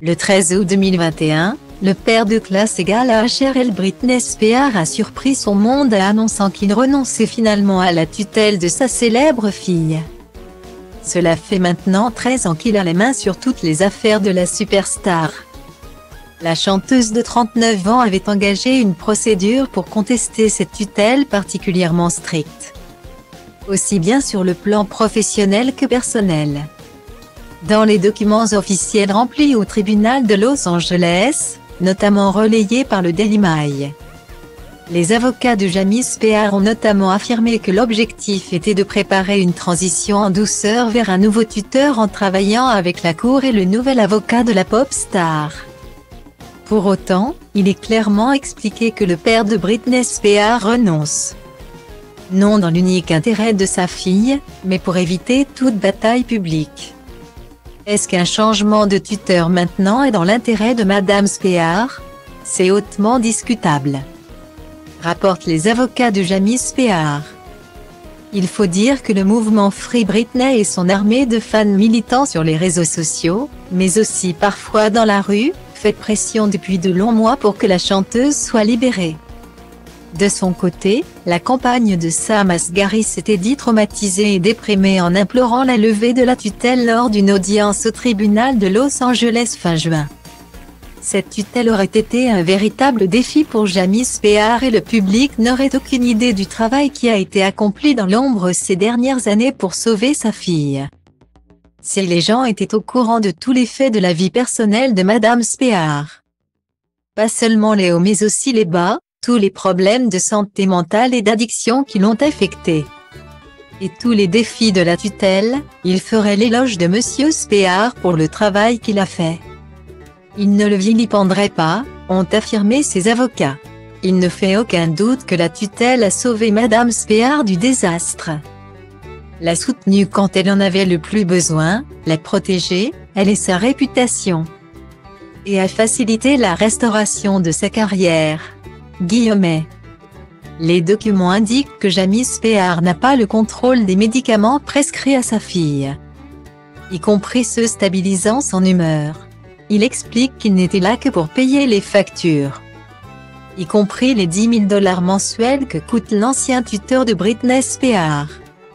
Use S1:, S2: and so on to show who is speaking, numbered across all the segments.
S1: Le 13 août 2021, le père de classe égale à HRL Britney Spears a surpris son monde annonçant qu'il renonçait finalement à la tutelle de sa célèbre fille. Cela fait maintenant 13 ans qu'il a les mains sur toutes les affaires de la superstar. La chanteuse de 39 ans avait engagé une procédure pour contester cette tutelle particulièrement stricte, aussi bien sur le plan professionnel que personnel. Dans les documents officiels remplis au tribunal de Los Angeles, notamment relayés par le Daily Mail, les avocats de Jamie Spears ont notamment affirmé que l'objectif était de préparer une transition en douceur vers un nouveau tuteur en travaillant avec la cour et le nouvel avocat de la pop star. Pour autant, il est clairement expliqué que le père de Britney Spears renonce. Non dans l'unique intérêt de sa fille, mais pour éviter toute bataille publique. Est-ce qu'un changement de tuteur maintenant est dans l'intérêt de Madame Spears? C'est hautement discutable, rapportent les avocats de Jamie Spears. Il faut dire que le mouvement Free Britney et son armée de fans militants sur les réseaux sociaux, mais aussi parfois dans la rue, fait pression depuis de longs mois pour que la chanteuse soit libérée. De son côté, la compagne de Sam Asghari s'était dit traumatisée et déprimée en implorant la levée de la tutelle lors d'une audience au tribunal de Los Angeles fin juin. Cette tutelle aurait été un véritable défi pour Jamie Spears et le public n'aurait aucune idée du travail qui a été accompli dans l'ombre ces dernières années pour sauver sa fille. Si les gens étaient au courant de tous les faits de la vie personnelle de Madame Spears, pas seulement les hauts mais aussi les bas, tous les problèmes de santé mentale et d'addiction qui l'ont affecté, et tous les défis de la tutelle, il ferait l'éloge de Monsieur Spears pour le travail qu'il a fait. Il ne le vilipendrait pas, ont affirmé ses avocats. Il ne fait aucun doute que la tutelle a sauvé Madame Spears du désastre, l'a soutenue quand elle en avait le plus besoin, l'a protégée, elle et sa réputation, et a facilité la restauration de sa carrière. Guillemets. Les documents indiquent que Jamie Spears n'a pas le contrôle des médicaments prescrits à sa fille, y compris ceux stabilisant son humeur. Il explique qu'il n'était là que pour payer les factures, y compris les $10 000 mensuels que coûte l'ancien tuteur de Britney Spears.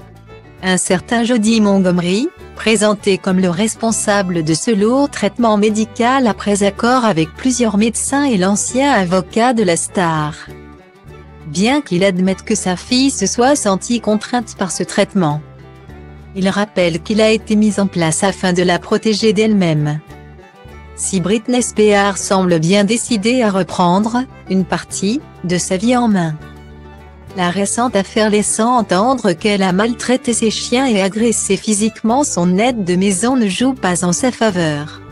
S1: Un certain Jody Montgomery, présenté comme le responsable de ce lourd traitement médical après accord avec plusieurs médecins et l'ancien avocat de la star. Bien qu'il admette que sa fille se soit sentie contrainte par ce traitement, il rappelle qu'il a été mis en place afin de la protéger d'elle-même. Si Britney Spears semble bien décidée à reprendre une partie de sa vie en main, la récente affaire laissant entendre qu'elle a maltraité ses chiens et agressé physiquement son aide de maison ne joue pas en sa faveur.